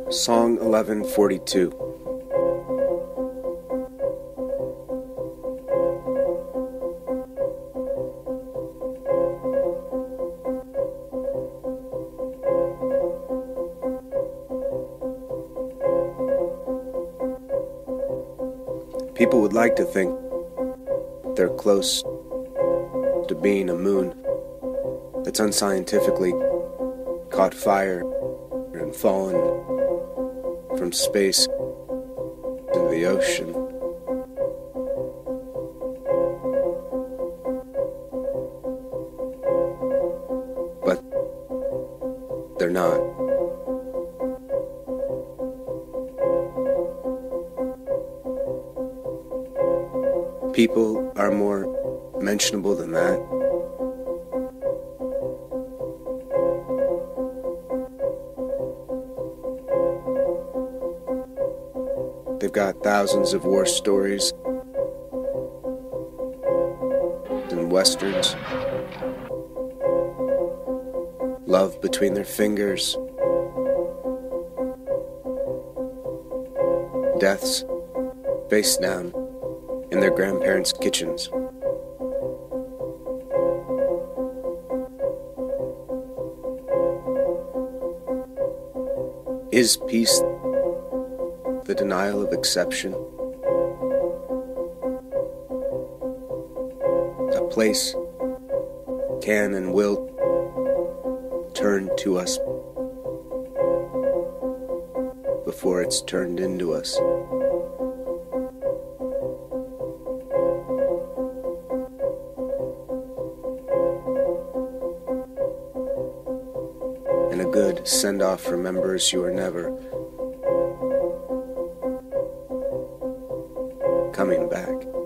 Song 1142. People would like to think they're close to being a moon that's unscientifically caught fire and fallen from space into the ocean. But they're not. People are more mentionable than that. They've got thousands of war stories and westerns, love between their fingers, deaths face down in their grandparents' kitchens. Is peace the denial of exception? A place can and will turn to us before it's turned into us. And a good send-off remembers you are never coming back.